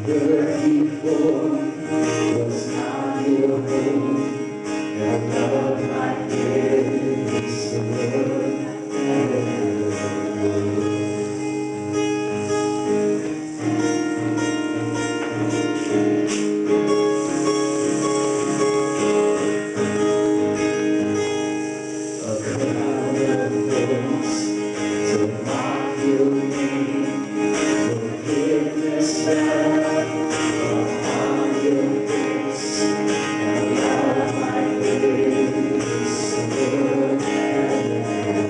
earth before was not your home, and love like this the world ever known. A crowd of folks to mock your name, forgiveness found upon your face, and love like this the world ever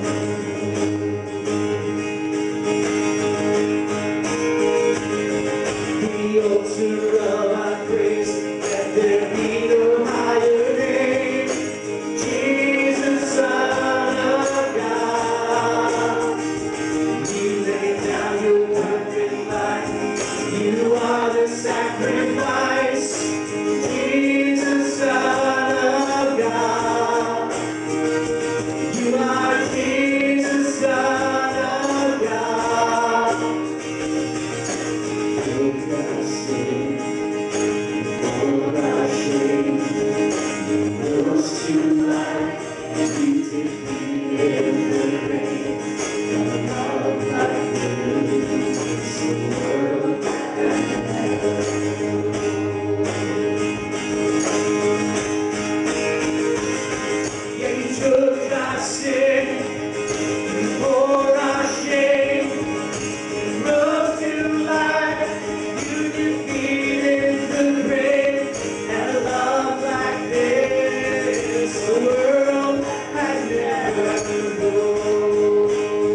known. The altar of our praise, let there be no higher name. Jesus, Son of God, you lay down your perfect life. You are the sacrifice. Jesus, Son of God, you are Jesus, Son of God. Take our sin, hold our shame, you rose to life, and you defeated the grave. And love like this the world ever known. Yeah, you took our sin, you bore our shame, you rose to life, you defeated the grave. And love like this the world has never known.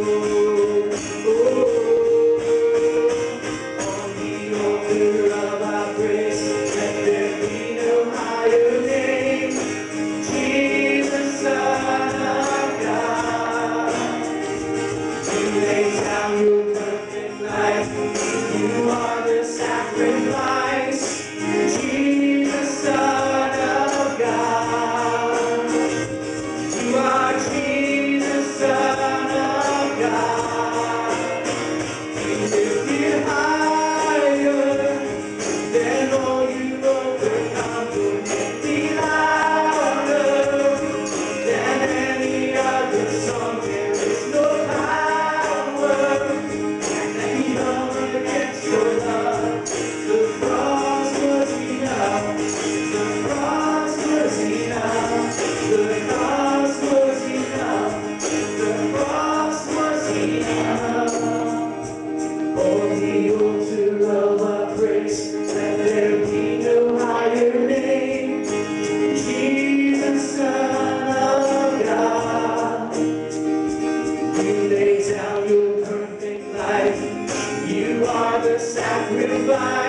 On the altar of our grace, let there be no higher name. Jesus, Son of God, you lay down your perfect life. You are the sacrifice. Jesus, Son of God, you are Jesus, Son of God. We lift you higher than all you've overcome. Your name be louder than any other song. There is no power that can come against your love. The cross was enough. The cross was enough. The cross was enough. The cross was enough. On the altar of our praise, let there be no higher name. Jesus, Son of God, you lay down your perfect life. You are the sacrifice.